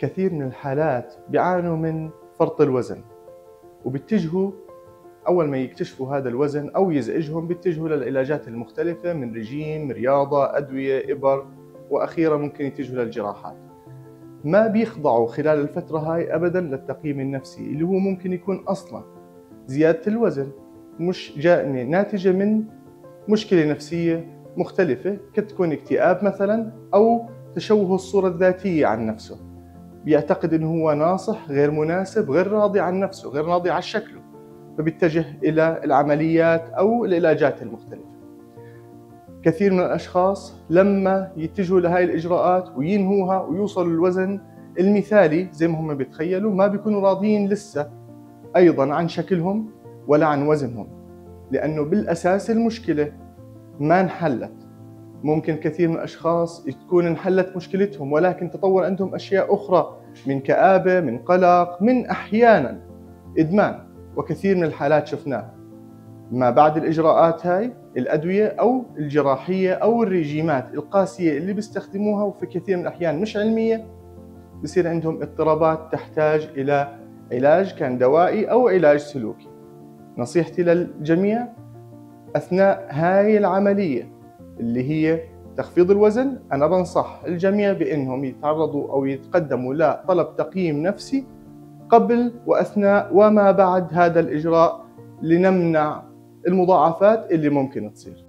كثير من الحالات بيعانوا من فرط الوزن، وبيتجهوا أول ما يكتشفوا هذا الوزن أو يزعجهم بيتجهوا للعلاجات المختلفة من رجيم، رياضة، أدوية، إبر، وأخيرا ممكن يتجهوا للجراحات. ما بيخضعوا خلال الفترة هاي أبدا للتقييم النفسي اللي هو ممكن يكون أصلا زيادة الوزن مش ناتجة من مشكلة نفسية مختلفة، كتكون اكتئاب مثلا أو تشوه الصورة الذاتية عن نفسه. بيعتقد انه هو ناصح، غير مناسب، غير راضي عن نفسه، غير راضي عن شكله، فبيتجه الى العمليات او العلاجات المختلفة. كثير من الاشخاص لما يتجهوا لهاي الاجراءات وينهوها ويوصلوا للوزن المثالي زي ما هم بيتخيلوا، ما بيكونوا راضيين لسه ايضا عن شكلهم ولا عن وزنهم، لانه بالاساس المشكلة ما انحلت. ممكن كثير من الأشخاص تكون انحلت مشكلتهم ولكن تطور عندهم أشياء أخرى من كآبة، من قلق، من أحيانا إدمان، وكثير من الحالات شفناها. ما بعد الإجراءات هاي الأدوية أو الجراحية أو الرجيمات القاسية اللي بيستخدموها وفي كثير من الأحيان مش علمية، بصير عندهم اضطرابات تحتاج إلى علاج كان دوائي أو علاج سلوكي. نصيحتي للجميع أثناء هاي العملية اللي هي تخفيض الوزن، أنا بنصح الجميع بأنهم يتعرضوا أو يتقدموا لطلب تقييم نفسي قبل وأثناء وما بعد هذا الإجراء لنمنع المضاعفات اللي ممكن تصير.